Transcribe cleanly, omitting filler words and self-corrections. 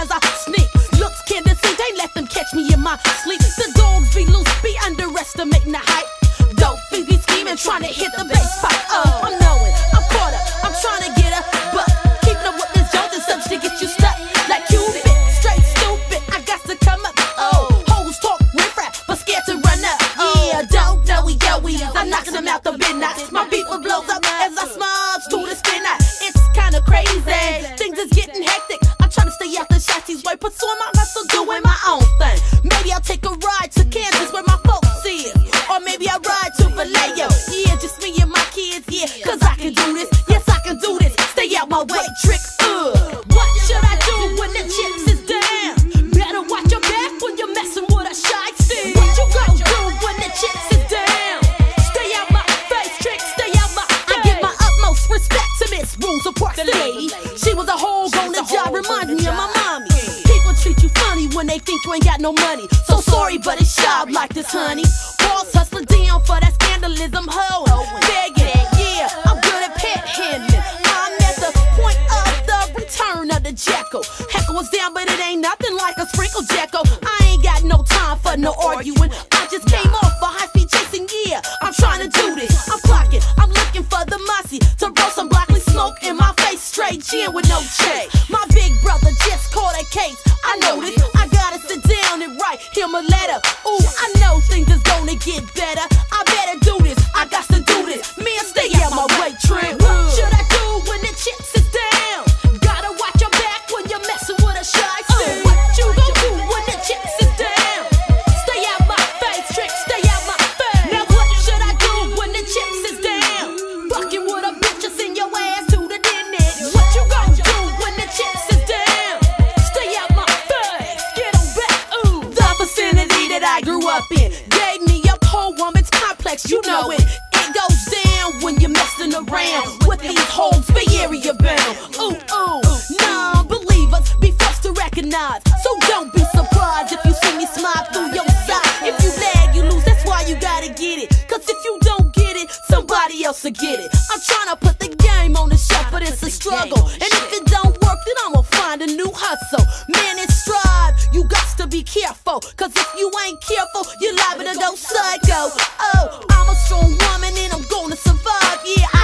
as I sneak. Looks can deceive, they let them catch me in my sleep. The dogs be loose, be underestimating the hype. Dope fiends be scheming, trying to hit the bass pipe. Oh, I'm knowing, I'm caught up, I'm trying to get up, but keeping up with this Jones is such to get you stuck. Like Cupid, straight stupid, I got to come up. Oh, hoes talk riff-raff, but scared to run up. Yeah, don't know we go, I'm knocking them out the midnight. My beat will blows up as I smudge to the spin out. It's kinda crazy, things is getting hectic. I'm trying to stay out the shotty's way, pursuing my hustle, doing my own thing. Maybe I'll take a ride to Kansas where my folks is, or maybe I'll ride to Vallejo. Yeah, just me and my kids, yeah, cause I can do this. Yes, I can do this. Stay out my way, trick. What should I do when the chips is down? Better watch your back when you're messing with a shy stick. What you gonna do when the chips is down? Stay out my face, trick. Stay out my face. I give my utmost respect to Miss Rosa Parks, the lady. She was a whole on the job, reminds me of my mommy. People treat you funny when they think you ain't got no money. So sorry, but it's job like this, honey. Boss hustler down for that scandalism, hoe. Begging, yeah, I'm good at panhandling. I'm at the point of the return of the Jekyll. Heckle was down, but it ain't nothing like a sprinkle Jekyll. I ain't got no time for no arguing. I just came off for high-speed chasing, yeah. I'm trying to do this, I'm clocking, I'm looking for the mossy to roll some broccoli smoke in my face, straight gin with no check. My big brother just caught a case. I know this, I gotta sit down and write him a letter. Ooh, I know things is gonna get better. I better do this, I got to do this. Man, stay out my way, Trent. What should I do when the chips is down? Gotta watch your back when you're messing with a shy stick. What you gon' do when the chips is down? Stay out my face, Trent, stay out my face. Now what should I do when the chips is down? Fucking with a bitch, just send your ass to the dentist. What you gon' do when the chips is down? Stay out my face, get on back. Ooh, the vicinity that I grew up in gave me a whole woman's complex, you know it. It goes down when you're messing around with these hoes, Bay Area bound. Ooh, ooh, non-believers be first to recognize. So don't be surprised if you see me smile through your side. If you lag, you lose, that's why you gotta get it. Cause if you don't get it, somebody else will get it. I'm trying to put the game on the shelf, but it's a struggle. And if it don't work, then I'ma find a new hustle. Man, it's strive, you got to be careful. Cause if you ain't careful, you're liable to go psycho. Oh, I'm a strong woman and I'm gonna survive, yeah.